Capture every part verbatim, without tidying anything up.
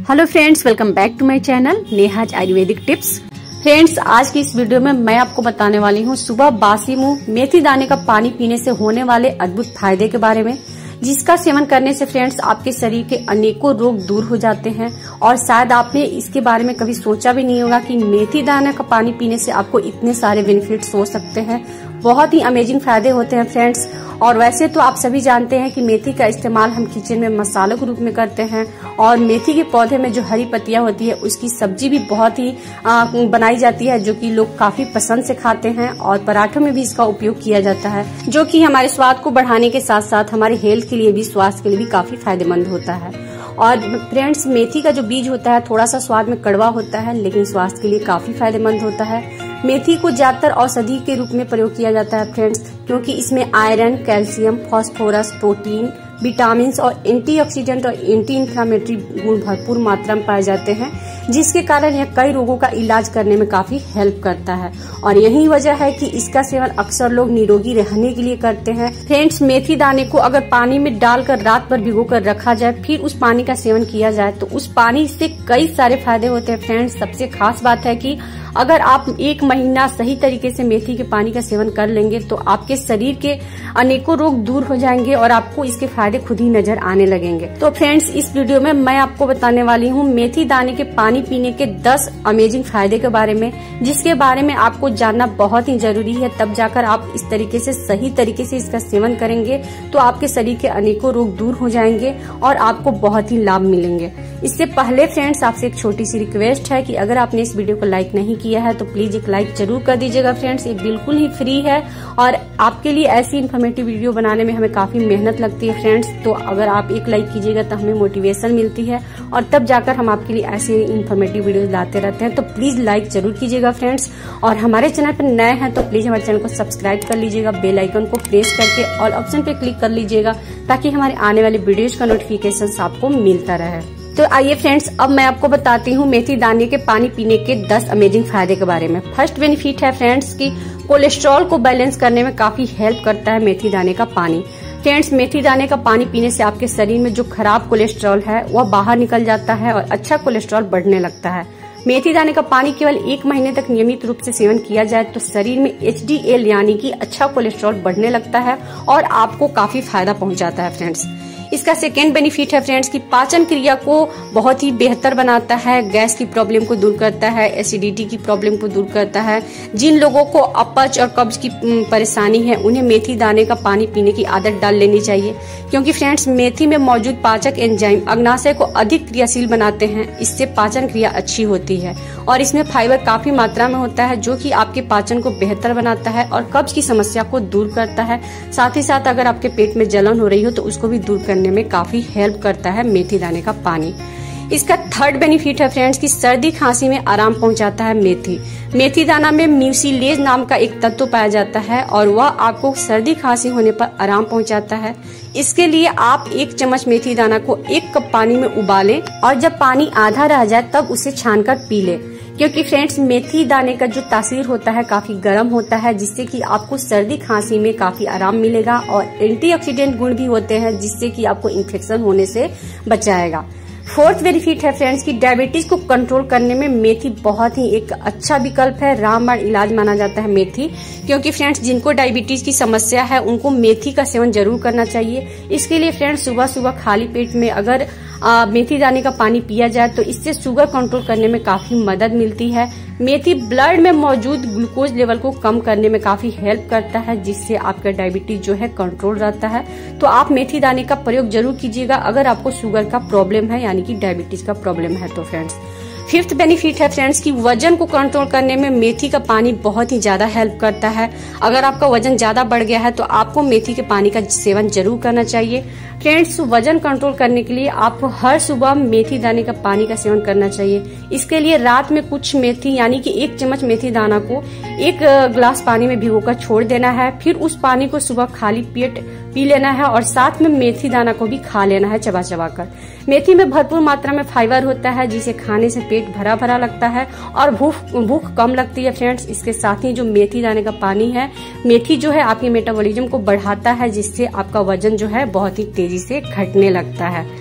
Hello friends, welcome back to my channel Neha's Ayurvedic tips. Friends, आज की इस वीडियो में मैं आपको बताने वाली हूँ सुबह बासी मुंह मेथी दाने का पानी पीने से होने वाले अद्भुत फायदे के बारे में, जिसका सेवन करने से फ्रेंड्स आपके शरीर के अनेकों रोग दूर हो जाते हैं। और शायद आपने इसके बारे में कभी सोचा भी नहीं होगा कि मेथी दाने का पानी पीने से आपको इतने सारे बेनिफिट्स हो सकते हैं। बहुत ही अमेजिंग फायदे होते हैं फ्रेंड्स। और वैसे तो आप सभी जानते हैं कि मेथी का इस्तेमाल हम किचन में मसालों के रूप में करते हैं, और मेथी के पौधे में जो हरी पत्तियां होती है उसकी सब्जी भी बहुत ही आ, बनाई जाती है, जो कि लोग काफी पसंद से खाते हैं। और पराठों में भी इसका उपयोग किया जाता है, जो कि हमारे स्वाद को बढ़ाने के साथ साथ हमारे हेल्थ के लिए भी, स्वास्थ्य के लिए भी काफी फायदेमंद होता है। और फ्रेंड्स, मेथी का जो बीज होता है थोड़ा सा स्वाद में कड़वा होता है, लेकिन स्वास्थ्य के लिए काफी फायदेमंद होता है। मेथी को ज्यादातर औषधि के रूप में प्रयोग किया जाता है फ्रेंड्स, क्योंकि इसमें iron, calcium, phosphorus, protein, vitamin और एंटीऑक्सीडेंट और एंटी इंफ्लेमेटरी गुण भरपूर मात्रा में पाए जाते हैं, जिसके कारण यह कई रोगों का इलाज करने में काफी हेल्प करता है। और यही वजह है कि इसका सेवन अक्सर लोग निरोगी रहने के लिए करते हैं। फ्रेंड्स, मेथी दाने को अगर पानी में डालकर रात भर भिगोकर रखा जाए, फिर उस पानी का सेवन किया जाए, तो उस पानी से कई सारे फायदे होते हैं फ्रेंड्स। सबसे खास बात है कि अगर आप एक महीना सही तरीके से मेथी के पानी का सेवन कर लेंगे तो आपके शरीर के अनेकों रोग दूर हो जाएंगे और आपको इसके फायदे खुद ही नजर आने लगेंगे। तो फ्रेंड्स, इस वीडियो में मैं आपको बताने वाली हूँ मेथी दाने के पानी पीने के दस अमेजिंग फायदे के बारे में, जिसके बारे में आपको जानना बहुत ही जरूरी है। तब जाकर आप इस तरीके से सही तरीके से इसका सेवन करेंगे तो आपके शरीर के अनेकों रोग दूर हो जाएंगे और आपको बहुत ही लाभ मिलेंगे। इससे पहले फ्रेंड्स, आपसे एक छोटी सी रिक्वेस्ट है कि अगर आपने इस वीडियो को लाइक नहीं किया है तो प्लीज एक लाइक जरूर कर दीजिएगा फ्रेंड्स। ये बिल्कुल ही फ्री है और आपके लिए ऐसी इन्फॉर्मेटिव वीडियो बनाने में हमें काफी मेहनत लगती है फ्रेंड्स। तो अगर आप एक लाइक कीजिएगा तो हमें मोटिवेशन मिलती है और तब जाकर हम आपके लिए ऐसी इन्फॉर्मेटिव वीडियो लाते रहते हैं। तो प्लीज लाइक जरूर कीजिएगा फ्रेंड्स। और हमारे चैनल पर नए हैं तो प्लीज हमारे चैनल को सब्सक्राइब कर लीजिएगा, बेल आइकन को प्रेस करके ऑल ऑप्शन पे क्लिक कर लीजिएगा, ताकि हमारे आने वाले वीडियोज का नोटिफिकेशन आपको मिलता रहे। तो आइए फ्रेंड्स, अब मैं आपको बताती हूँ मेथी दाने के पानी पीने के दस अमेजिंग फायदे के बारे में। फर्स्ट बेनिफिट है फ्रेंड्स कि कोलेस्ट्रॉल को बैलेंस करने में काफी हेल्प करता है मेथी दाने का पानी। फ्रेंड्स, मेथी दाने का पानी पीने से आपके शरीर में जो खराब कोलेस्ट्रॉल है वह बाहर निकल जाता है और अच्छा कोलेस्ट्रॉल बढ़ने लगता है। मेथी दाने का पानी केवल एक महीने तक नियमित रूप से सेवन किया जाए तो शरीर में एच डी एल यानी कि अच्छा कोलेस्ट्रॉल बढ़ने लगता है और आपको काफी फायदा पहुंचाता है फ्रेंड्स। इसका सेकेंड बेनिफिट है फ्रेंड्स कि पाचन क्रिया को बहुत ही बेहतर बनाता है, गैस की प्रॉब्लम को दूर करता है, एसिडिटी की प्रॉब्लम को दूर करता है। जिन लोगों को अपच और कब्ज की परेशानी है उन्हें मेथी दाने का पानी पीने की आदत डाल लेनी चाहिए, क्योंकि फ्रेंड्स मेथी में मौजूद पाचक एंजाइम अग्नाशय को अधिक क्रियाशील बनाते हैं। इससे पाचन क्रिया अच्छी होती है और इसमें फाइबर काफी मात्रा में होता है, जो कि आपके पाचन को बेहतर बनाता है और कब्ज की समस्या को दूर करता है। साथ ही साथ अगर आपके पेट में जलन हो रही हो तो उसको भी दूर करने में काफी हेल्प करता है मेथी दाने का पानी। इसका थर्ड बेनिफिट है फ्रेंड्स कि सर्दी खांसी में आराम पहुंचाता है मेथी। मेथी दाना में म्यूसिलेज नाम का एक तत्व पाया जाता है और वह आपको सर्दी खांसी होने पर आराम पहुंचाता है। इसके लिए आप एक चम्मच मेथी दाना को एक कप पानी में उबालें और जब पानी आधा रह जाए तब उसे छानकर पी लें, क्योंकि फ्रेंड्स मेथी दाने का जो तासीर होता है काफी गर्म होता है, जिससे कि आपको सर्दी खांसी में काफी आराम मिलेगा। और एंटीऑक्सीडेंट गुण भी होते हैं, जिससे कि आपको इन्फेक्शन होने से बचाएगा। फोर्थ बेनिफिट है फ्रेंड्स कि डायबिटीज को कंट्रोल करने में मेथी बहुत ही एक अच्छा विकल्प है, रामबाण इलाज माना जाता है मेथी। क्योंकि फ्रेंड्स जिनको डायबिटीज की समस्या है उनको मेथी का सेवन जरूर करना चाहिए। इसके लिए फ्रेंड्स सुबह सुबह खाली पेट में अगर आ, मेथी दाने का पानी पिया जाए तो इससे शुगर कंट्रोल करने में काफी मदद मिलती है। मेथी ब्लड में मौजूद ग्लूकोज लेवल को कम करने में काफी हेल्प करता है, जिससे आपका डायबिटीज जो है कंट्रोल रहता है। तो आप मेथी दाने का प्रयोग जरूर कीजिएगा अगर आपको शुगर का प्रॉब्लम है, यानी कि डायबिटीज का प्रॉब्लम है। तो फ्रेंड्स, फिफ्थ बेनिफिट है फ्रेंड्स कि वजन को कंट्रोल करने में मेथी का पानी बहुत ही ज्यादा हेल्प करता है। अगर आपका वजन ज्यादा बढ़ गया है तो आपको मेथी के पानी का सेवन जरूर करना चाहिए। फ्रेंड्स, वजन कंट्रोल करने के लिए आपको हर सुबह मेथी दाने का पानी का सेवन करना चाहिए। इसके लिए रात में कुछ मेथी यानी कि एक चम्मच मेथी दाना को एक ग्लास पानी में भिगोकर छोड़ देना है, फिर उस पानी को सुबह खाली पेट पी लेना है और साथ में मेथी दाना को भी खा लेना है चबा चबा कर। मेथी में भरपूर मात्रा में फाइबर होता है, जिसे खाने से पेट भरा भरा लगता है और भूख भूख कम लगती है फ्रेंड्स। इसके साथ ही जो मेथी दाने का पानी है, मेथी जो है आपके मेटाबॉलिज्म को बढ़ाता है, जिससे आपका वजन जो है बहुत ही तेजी से घटने लगता है।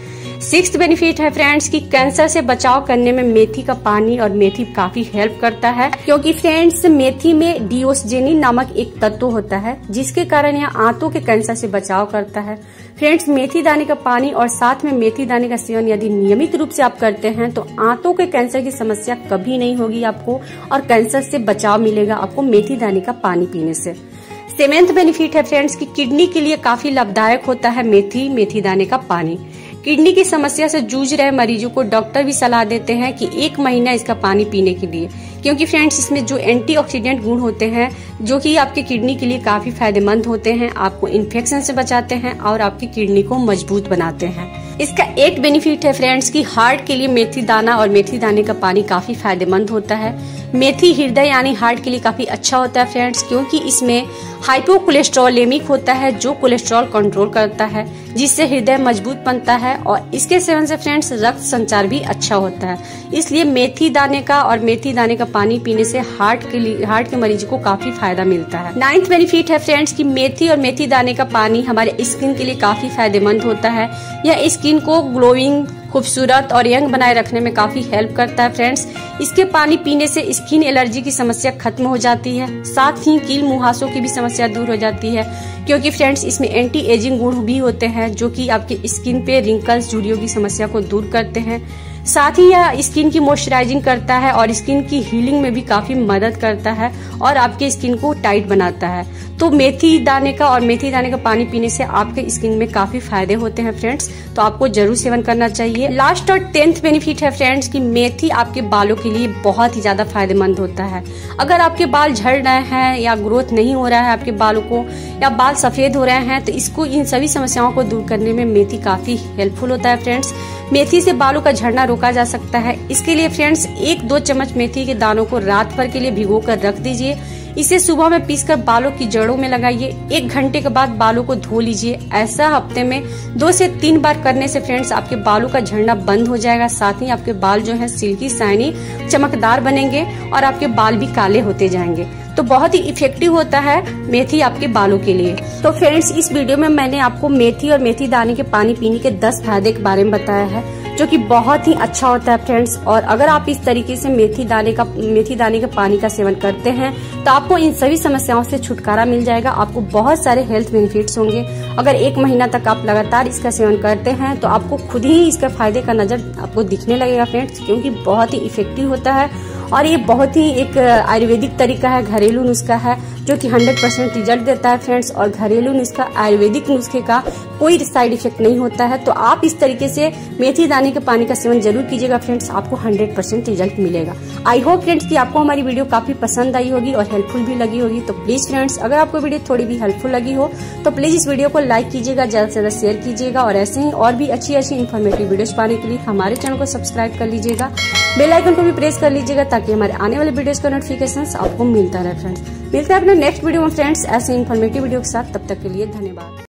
सिक्स्थ बेनिफिट है फ्रेंड्स कि कैंसर से बचाव करने में मेथी का पानी और मेथी काफी हेल्प करता है, क्योंकि फ्रेंड्स मेथी में डिओक्सिजेनिन नामक एक तत्व होता है जिसके कारण यह आंतों के कैंसर से बचाव करता है। फ्रेंड्स मेथी दाने का पानी और साथ में मेथी दाने का सेवन यदि नियमित रूप से आप करते हैं तो आंतों के कैंसर की समस्या कभी नहीं होगी आपको, और कैंसर से बचाव मिलेगा आपको मेथी दाने का पानी पीने से। सेवेंथ बेनिफिट है फ्रेंड्स कि किडनी के लिए काफी लाभदायक होता है मेथी मेथी दाने का पानी। किडनी की समस्या से जूझ रहे मरीजों को डॉक्टर भी सलाह देते हैं कि एक महीना इसका पानी पीने के लिए, क्योंकि फ्रेंड्स इसमें जो एंटीऑक्सीडेंट गुण होते हैं जो कि आपके किडनी के लिए काफी फायदेमंद होते हैं, आपको इन्फेक्शन से बचाते हैं और आपकी किडनी को मजबूत बनाते हैं। इसका एक बेनिफिट है फ्रेंड्स कि हार्ट के लिए मेथी दाना और मेथी दाने का पानी काफी फायदेमंद होता है। मेथी हृदय यानी हार्ट के लिए काफी अच्छा होता है फ्रेंड्स, क्योंकि इसमें हाइपोकोलेस्ट्रोलेमिक होता है जो कोलेस्ट्रॉल कंट्रोल करता है, जिससे हृदय मजबूत बनता है और इसके सेवन से फ्रेंड्स रक्त संचार भी अच्छा होता है। इसलिए मेथी दाने का और मेथी दाने का पानी पीने से हार्ट के लिए हार्ट के मरीज को काफी फायदा मिलता है। नाइन्थ बेनिफिट है फ्रेंड्स कि मेथी और मेथी दाने का पानी हमारे स्किन के लिए काफी फायदेमंद होता है। यह स्किन को ग्लोइंग, खूबसूरत और यंग बनाए रखने में काफी हेल्प करता है फ्रेंड्स। इसके पानी पीने से स्किन एलर्जी की समस्या खत्म हो जाती है, साथ ही कील मुहासों की भी समस्या दूर हो जाती है, क्योंकि फ्रेंड्स इसमें एंटी एजिंग गुण भी होते हैं जो कि आपकी स्किन पे रिंकल्स, झुर्रियों की समस्या को दूर करते हैं। साथ ही यह स्किन की मॉइस्चराइजिंग करता है और स्किन की हीलिंग में भी काफी मदद करता है और आपके स्किन को टाइट बनाता है। तो मेथी दाने का और मेथी दाने का पानी पीने से आपके स्किन में काफी फायदे होते हैं फ्रेंड्स, तो आपको जरूर सेवन करना चाहिए। लास्ट और टेंथ बेनिफिट है फ्रेंड्स कि मेथी आपके बालों के लिए बहुत ही ज्यादा फायदेमंद होता है। अगर आपके बाल झड़ रहे हैं या ग्रोथ नहीं हो रहा है आपके बालों को, या बाल सफेद हो रहे हैं, तो इसको इन सभी समस्याओं को दूर करने में मेथी काफी हेल्पफुल होता है फ्रेंड्स। मेथी से बालों का झड़ना रोका जा सकता है। इसके लिए फ्रेंड्स एक दो चम्मच मेथी के दानों को रात भर के लिए भिगोकर रख दीजिए। इसे सुबह में पीसकर बालों की जड़ों में लगाइए। एक घंटे के बाद बालों को धो लीजिए। ऐसा हफ्ते में दो से तीन बार करने से फ्रेंड्स आपके बालों का झड़ना बंद हो जाएगा। साथ ही आपके बाल जो है सिल्की, शाइनी, चमकदार बनेंगे और आपके बाल भी काले होते जाएंगे। तो बहुत ही इफेक्टिव होता है मेथी आपके बालों के लिए। तो फ्रेंड्स इस वीडियो में मैंने आपको मेथी और मेथी दाने के पानी पीने के दस फायदे के बारे में बताया है, जो कि बहुत ही अच्छा होता है फ्रेंड्स। और अगर आप इस तरीके से मेथी दाने का मेथी दाने के पानी का सेवन करते हैं तो आपको इन सभी समस्याओं से छुटकारा मिल जाएगा। आपको बहुत सारे हेल्थ बेनिफिट्स होंगे। अगर एक महीना तक आप लगातार इसका सेवन करते हैं तो आपको खुद ही इसका फायदे का नजर आपको दिखने लगेगा फ्रेंड्स, क्योंकि बहुत ही इफेक्टिव होता है और ये बहुत ही एक आयुर्वेदिक तरीका है, घरेलू नुस्खा है जो कि हंड्रेड परसेंट रिजल्ट देता है फ्रेंड्स। और घरेलू नुस्खा, आयुर्वेदिक नुस्खे का कोई साइड इफेक्ट नहीं होता है। तो आप इस तरीके से मेथी दाने के पानी का सेवन जरूर कीजिएगा फ्रेंड्स, आपको हंड्रेड परसेंट रिजल्ट मिलेगा। आई होप फ्रेंड्स कि आपको हमारी वीडियो काफी पसंद आई होगी और हेल्पफुल भी लगी होगी। तो प्लीज फ्रेंड्स अगर आपको वीडियो थोड़ी भी हेल्पफुल लगी हो तो प्लीज इस वीडियो को लाइक कीजिएगा, ज्यादा से ज्यादा शेयर कीजिएगा और ऐसे ही और भी अच्छी अच्छी इन्फॉर्मेटिव वीडियोस पाने के लिए हमारे चैनल को सब्सक्राइब कर लीजिएगा। बेल आइकन को भी प्रेस कर लीजिएगा ताकि हमारे आने वाले वीडियोस का नोटिफिकेशन आपको मिलता रहे फ्रेंड्स। मिलते हैं अपने नेक्स्ट वीडियो में फ्रेंड्स ऐसे इन्फॉर्मेटिव वीडियो के साथ। तब तक के लिए धन्यवाद।